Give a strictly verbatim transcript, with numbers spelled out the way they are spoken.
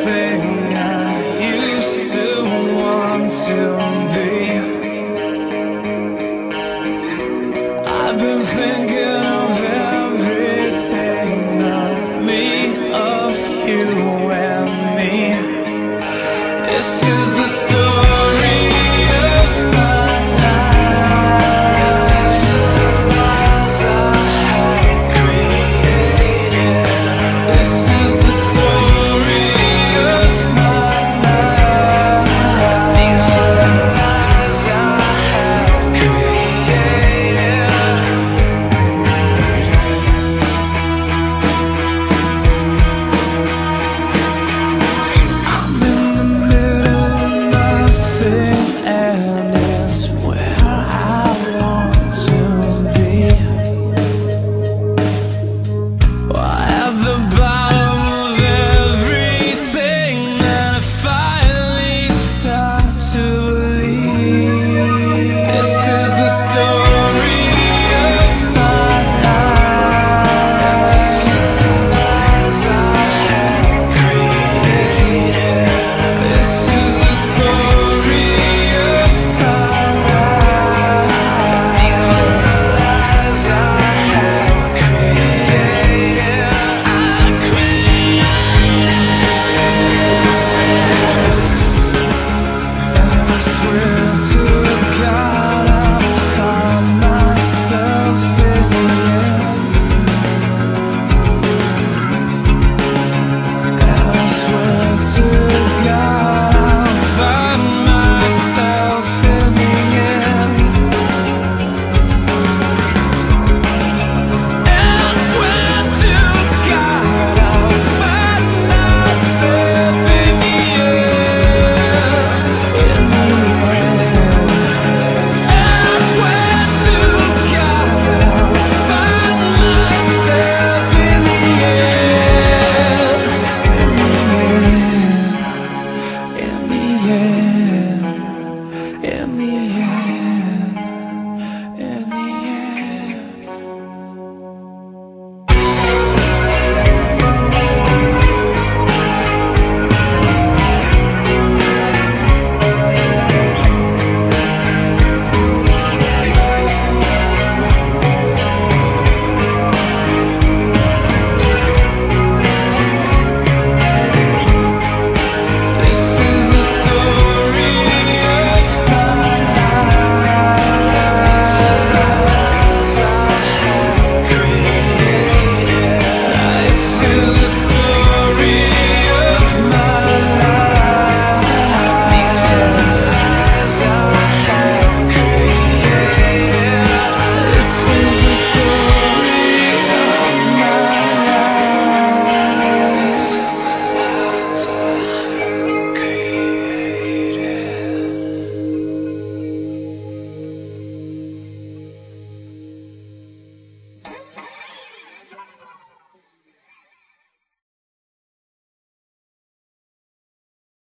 everything I used to want to be. I've been thinking of everything, of me, of you and me. This is the story of my life. These are the lies I have created. This is the story of my life. These are the lies I have created. I'm in the middle of nothing, and it's where I want to be. At the bottom of everything, and I finally start to believe. This is the story of my life. These are the lies I have created. This is the story of my life. These are the lies I have created. I created. And I swear to